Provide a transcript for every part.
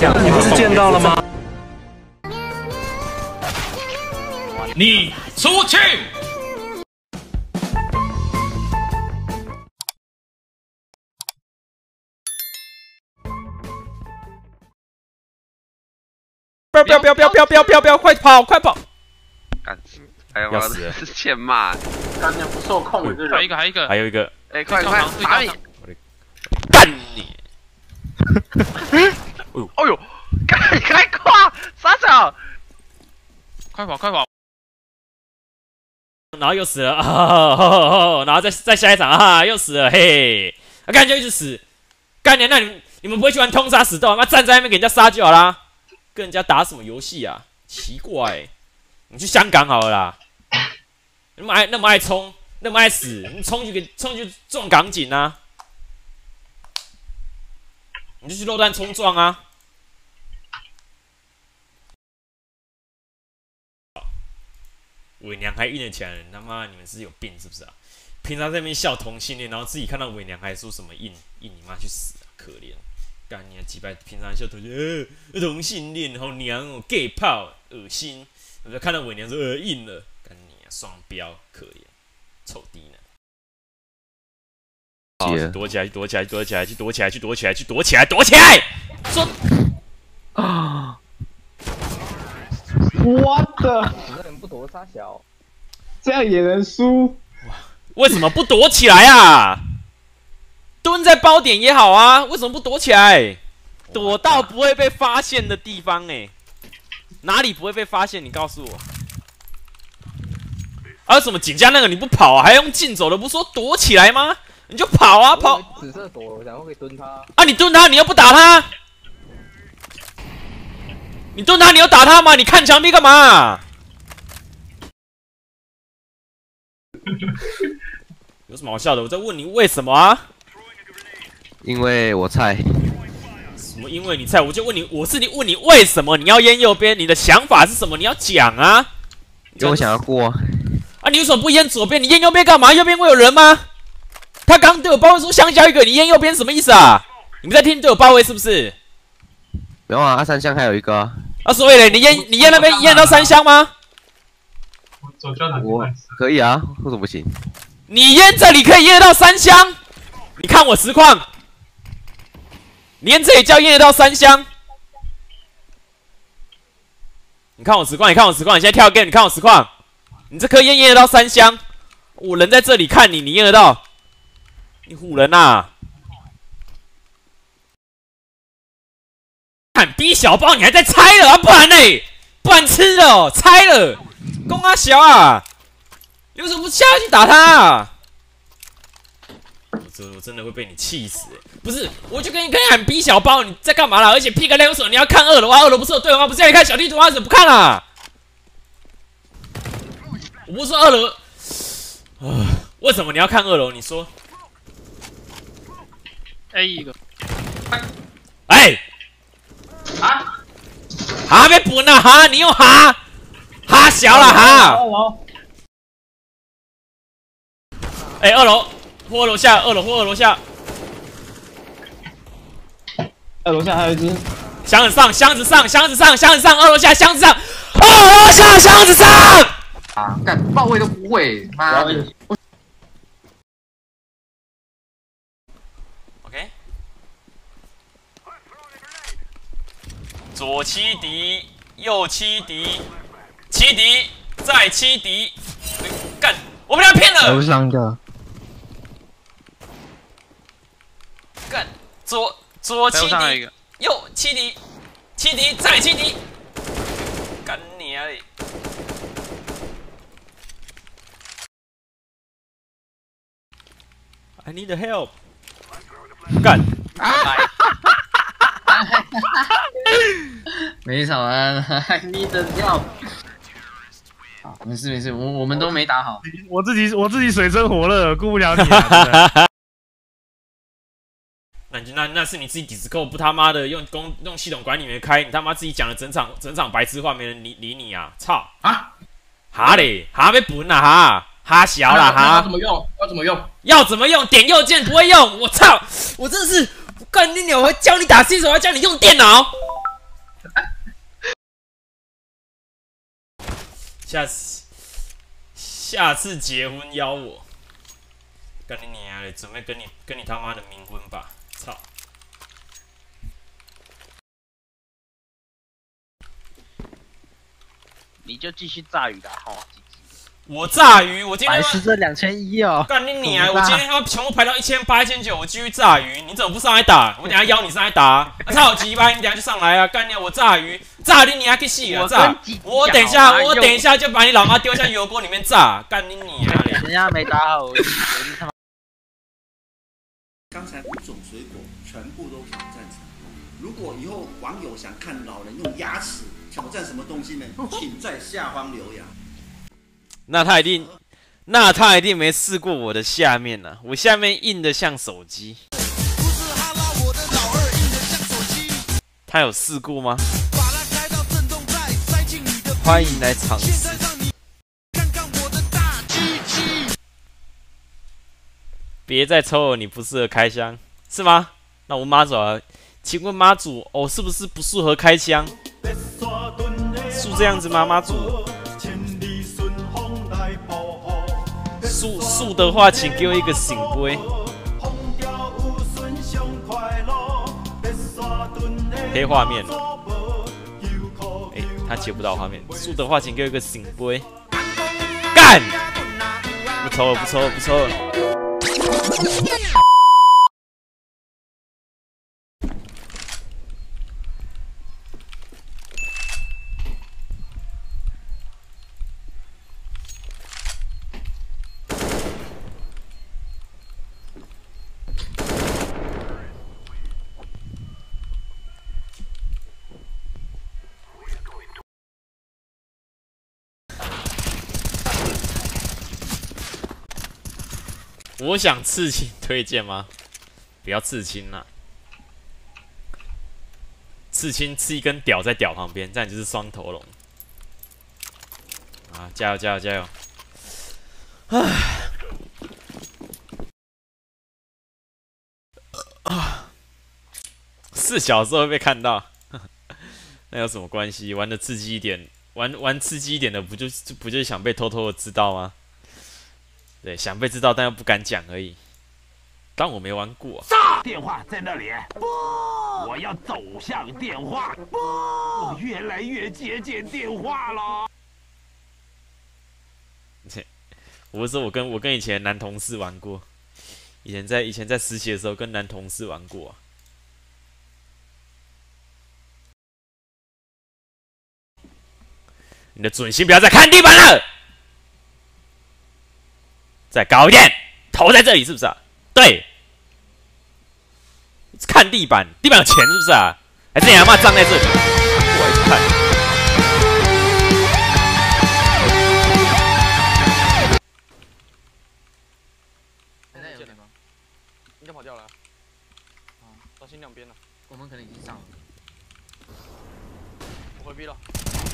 你不是见到了吗？ 你出去！ 不要！快跑！ 干！哎呀， 要死了是欠骂！ 干那不受控的这人， 还有一个， 哎，快打你！ 干你！ 哎呦，开胯！傻小！ 快跑！ 然后又死了啊！然后再下一场啊，又死了，嘿！干就一直死，干你！那你们不会去玩通杀死斗吗？站在那边给人家杀就好啦，跟人家打什么游戏啊？奇怪，你去香港好了啦！那么爱冲，那么爱死，你冲去撞港警啊！你就去肉弹冲撞啊！伪娘还硬得起来，他妈你们是有病是不是啊？平常在那边笑同性恋，然后自己看到伪娘还说什么硬你妈去死啊！可怜，干你啊几百！平常笑同性恋好娘哦 ，gay 炮恶心！我就看到伪娘说硬了，干你啊双标，可怜，臭低能！躲起来！说啊！我的， 你这人不躲杀小， 这样也能输？ 为什么不躲起来啊？蹲在包点也好啊，为什么不躲起来？躲到不会被发现的地方哪里不会被发现？你告诉我。啊，什么警家那个你不跑啊，还用竞走的，不是说躲起来吗？你就跑啊跑！ 紫色躲，然后可以蹲他。 啊，你蹲他，你又不打他。你蹲他，你要打他吗？你看墙壁干嘛？有什么好笑的？我在问你为什么啊？ 因为我菜。 什么？因为你菜？我就问你，问你为什么你要淹右边？你的想法是什么？你要讲啊！ 因为我想要过啊！你为什么不淹左边？你淹右边干嘛？右边会有人吗？他刚对我包围说香蕉一个，你淹右边什么意思啊？你们在听对我包围是不是？ 没有啊，三箱还有一个啊，所以嘞，你淹那边淹到3箱吗？ 我可以啊，为什么不行？ 你淹这里可以淹得到3箱，你看我实况，你淹这里叫淹得到3箱，你看我实况，你现在跳 game， 你看我实况，你这颗淹得到3箱，我人在这里看你，你淹得到，你唬人呐！看 B 小包，你还在猜了啊？不然呢？不然吃了，猜了，公啊小啊！你为什么不下去打他啊？我真的会被你气死不是，我就跟你喊 B 小包，你在干嘛啦？而且 P 个2手，你要看2楼啊？2楼不是有队友吗？不是要你看小地图吗？怎么不看啊？我不是说2楼，为什么你要看2楼？你说 A 一个， 哎。哈被本啊哈！你用哈小了哈！哎，2楼或2楼下，2楼或2楼下 2楼下还有一只箱子上，2楼下箱子上，2楼下箱子上！ 啊，干爆位都不会，妈的！ OK， 左7敌，右7敌，7敌再7敌，干！我们俩骗了！ 楼上的， 干！左7敌，右7敌，7敌再7敌，干你啊！ I need help！ 干！ 没吵啊 ，I need help。好，没事，我们都没打好。 我自己水深火热，顾不了你啊。 那是你自己底子扣，不他妈的用系统管理员开，你他妈自己讲的整场白痴话，没人理你啊！操啊！哈嘞，哈被本啊哈小啦哈！ 要怎么用？ 要怎么用？点右键不会用，我操！我真的是干你鸟！我教你打新手，还教你用电脑， 下次结婚邀我，干你娘嘞！准备跟你他妈的冥婚吧！操！ 你就继续炸鱼啦，吼！ 我炸鱼，我今天白吃这2100哦。 干你娘！我今天他妈全部排到1800、1900，我继续炸鱼，你怎么不上来打？我等下邀你上来打啊！操鸡巴，你等下就上来啊！干你！我炸鱼，炸你娘去死啊！炸！我等一下就把你老妈丢下油锅里面炸！干你娘嘞！ 人家没打好，我就他妈。 刚才5种水果全部都挑战成功。如果以后网友想看老人用牙齿挑战什么东西呢？请在下方留言。 那他一定没试过我的下面啊，我下面硬的像手机。他有试过吗？欢迎来尝试。别再抽了，你不适合开箱，是吗？那我妈祖啊，请问妈祖哦，是不是不适合开箱？是这样子吗，妈祖？素的话，请给我一个醒杯。黑画面，他接不到画面。素的话，请给我一个醒杯。干！不抽了。我想刺青推荐吗？不要刺青啦，刺青刺一根屌在屌旁边，这样就是双头龙。啊，加油！是小时候会被看到，那有什么关系？玩的刺激一点，玩刺激一点的，不就想被偷偷的知道吗？对，想被知道，但又不敢讲而已。当我没玩过、啊。 电话在那里。不，我要走向电话。不，我越来越接近电话了。 我是说，我跟以前男同事玩过。以前在实习的时候跟男同事玩过、啊。你的准心不要再看地板了。再高一点，头在这里是不是啊？对，看地板，地板有钱是不是啊？还是你阿妈站在这里？我一直看。 现在有点吗？ 应该跑掉了。小心两边了。 我们可能已经上了。 我回避了。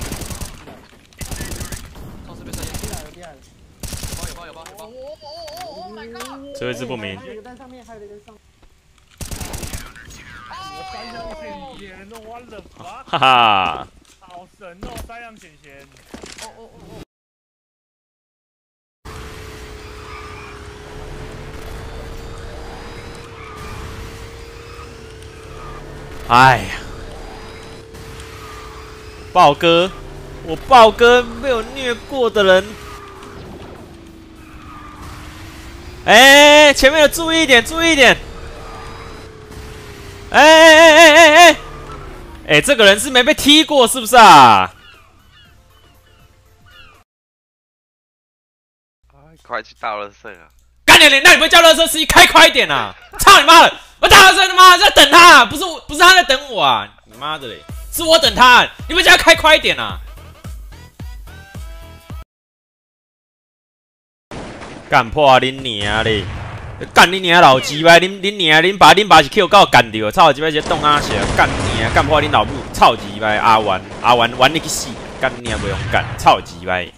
超市被射进来了，进来了。有包！Oh my god！ 最后一只不明。 有一个在上面，还有一个上。 三样显贤哦，我的妈！ 哈哈， 好神哦，三样显贤。 哎呀，豹哥，我豹哥没有虐过的人。前面有注意一点！这个人是没被踢过是不是啊？ 快去倒垃圾啊！ 干你脸！那你不会叫垃圾司机开快一点啊？操你妈的！我倒垃圾他妈在等他、啊，不是他在等我啊！你妈的嘞！是我等他、啊，你们叫他开快一点啊！干破啊！恁娘嘞！干恁娘老鸡掰！恁娘恁爸是 Q 到干掉，操鸡掰这冻阿血！干娘干破恁老母！操鸡掰！阿玩你去死！干娘不用干！操鸡掰！